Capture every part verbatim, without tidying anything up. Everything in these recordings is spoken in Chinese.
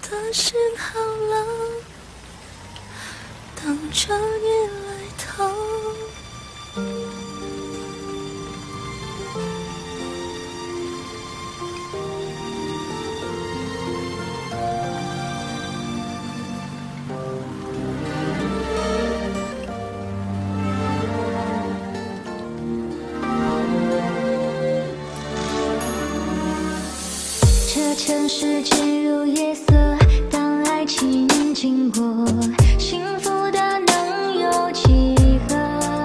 的心好了，等着你来疼。 这城市进入夜色，当爱情经过，幸福的能有几个？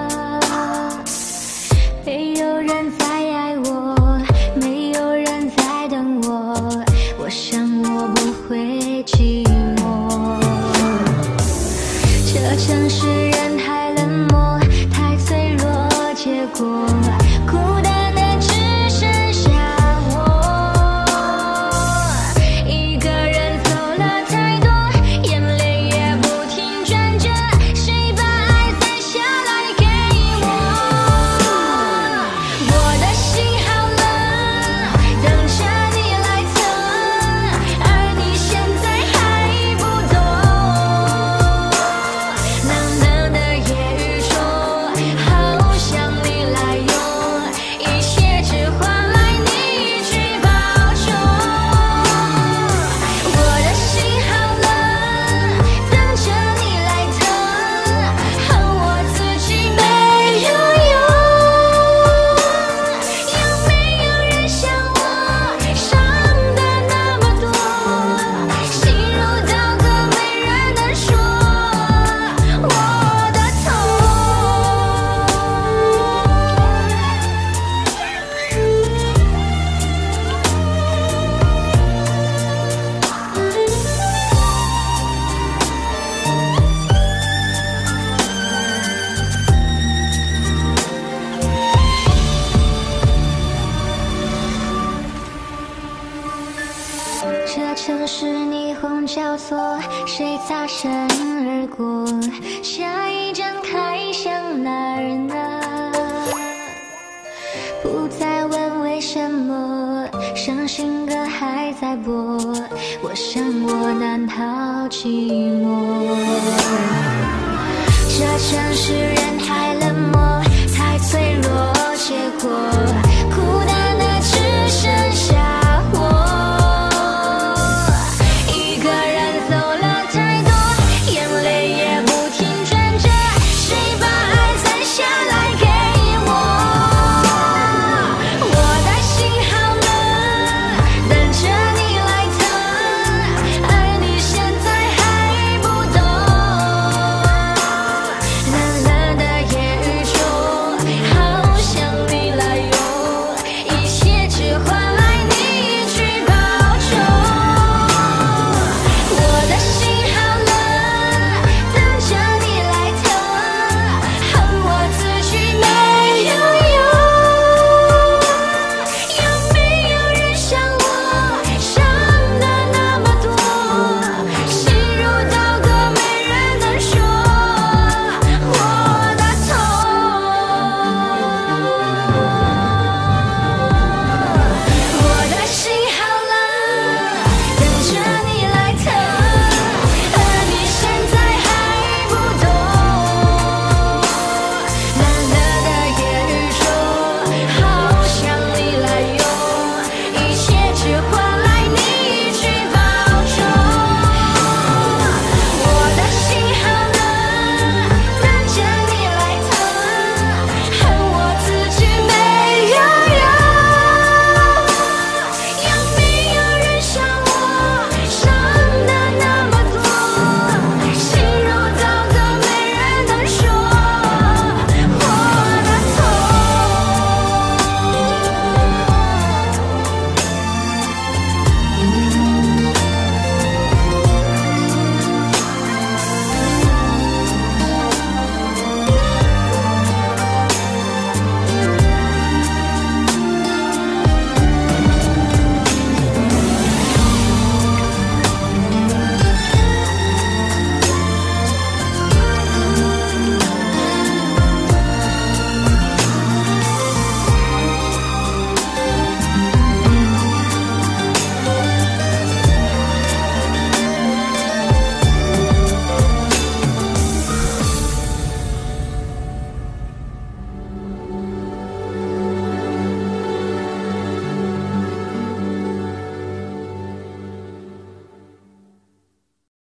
没有人在爱我，没有人在等我，我想我不会寂寞。这城市人太冷漠，太脆弱，结果孤单的只剩下这城市霓虹交错，谁擦身而过？下一站开向哪儿呢？不再问为什么，伤心歌还在播，我想我难逃寂寞。这城市人太冷漠。